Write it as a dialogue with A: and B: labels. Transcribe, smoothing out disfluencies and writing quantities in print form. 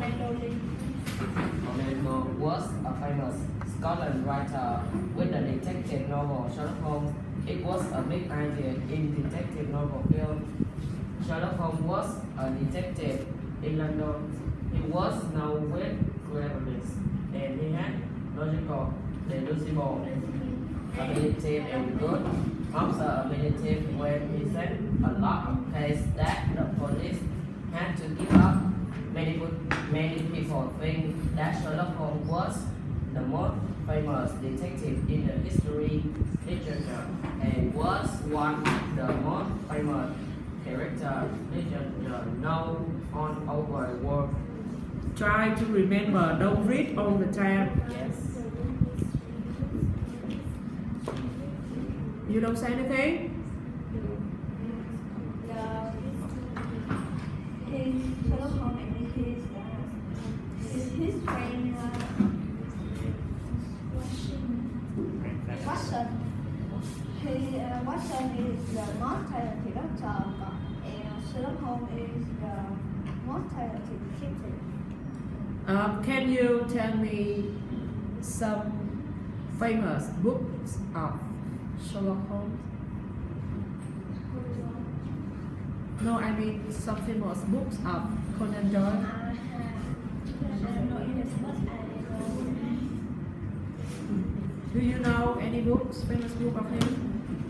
A: Conan Doyle was a famous Scotland writer with the detective novel Sherlock Holmes. It was a big idea in detective novel film. Sherlock Holmes was a detective in London. He was known with cleverness and he had logical, deducible ability and good observability when he said a lot of cases that the police had to give up. Many people think that Sherlock Holmes was the most famous detective in the history literature and was one of the most famous characters literature known on over the world.
B: Try to remember, don't read all the time.
A: Yes.
B: You don't say anything?
C: Sherlock Holmes and his friend Watson. Watson is the most talented doctor, and Sherlock Holmes is the most talented detective.
B: Can you tell me some famous books of Sherlock Holmes? No, I mean some famous books of Conan Doyle. Do you know any books, famous book of him?